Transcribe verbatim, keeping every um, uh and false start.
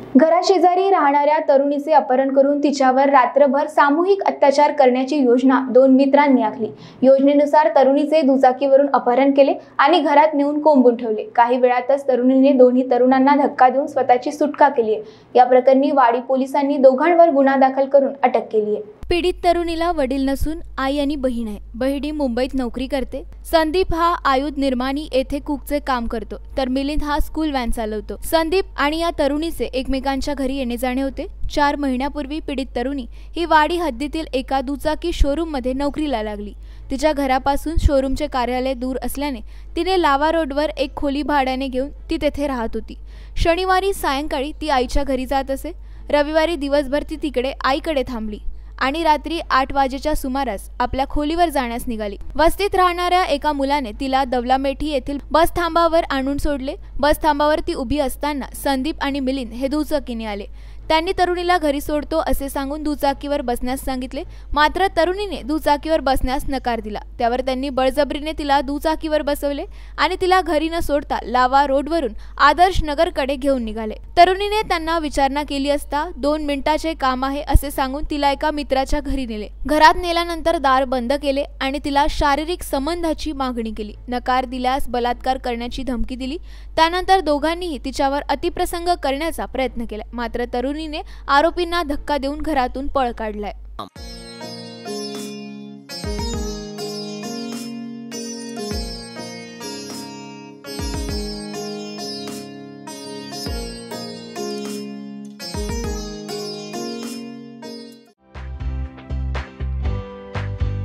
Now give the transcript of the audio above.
घराशेजारी राहणाऱ्या तरुणीचे अपहरण करून तिच्यावर रात्रभर सामूहिक अत्याचार करण्याची योजना दोन मित्रांनी आखली। योजनेनुसार तरुणीचे दुचाकीवरून अपहरण केले आणि घरात नेऊन कोंबून ठेवले। काही वेळातच तरुणीने दोन्ही तरुणांना धक्का देऊन स्वतःची सुटका केली आहे। या प्रकरणी वाडी पोलिसांनी दोघांवर गुन्हा दाखल करून अटक केली आहे। पीडित तरुणीला वडील नसून आई आणि बहीण आहे। बहिणी मुंबईत नोकरी करते। संदीप हा आयुध निर्माणी येथे कुकचे काम करतो, तर मिलिंद हा स्कूल व्हॅन चालवतो। संदीप आणि या तरुणीचे एकमेकांच्या घरी येणे जाणे होते। चार महिन्यापूर्वी पीडित तरुणी ही वाडी हद्दीतील एका दुचाकी शोरूम मध्ये नोकरीला लागली। तिच्या घरापासून शोरूमचे कार्यालय दूर असल्याने तिने लावा रोडवर एक खोली भाड्याने घेऊन ती तेथे राहत होती। शनिवारी सायंकाळी ती आईच्या घरी जात असे। रविवारी दिवसभर ती तिकडे आईकडे थांबली आणि रात्री आठ वाजेच्या सुमारास आपल्या खोलीवर जाण्यास निघाली। वस्तीत राहणाऱ्या एका मुलाने तिला दवलामेठी येथील बस थांबावर आणून सोडले। बस थांबावर ती उभी असताना संदीप आणि मिलिंद हे दुचाकीने आले। त्यांनी तरुणीला घरी सोडतो असे सांगून दुचाकीवर बसण्यास सांगितले, मात्र तरुणीने दुचाकीवर बसण्यास नकार दिला। त्यावर त्यांनी बळजबरीने तिला दुचाकीवर बसवले आणि तिला घरी न सोडता लावा रोडवरून आदर्श नगरकडे घेऊन निघाले। तरुणीने त्यांना विचारणा केली असता दोन मिनिटाचे काम आहे असे सांगून तिला एका मित्राच्या घरी नेले। घरात नेल्यानंतर दार बंद केले आणि तिला शारीरिक संबंधाची मागणी केली। नकार दिल्यास बलात्कार करण्याची धमकी दिली। त्यानंतर दोघांनीही तिच्यावर अतिप्रसंग करण्याचा प्रयत्न केला, मात्र तरुणी ने आरोपींना धक्का देऊन घरातून पळ काढलाय।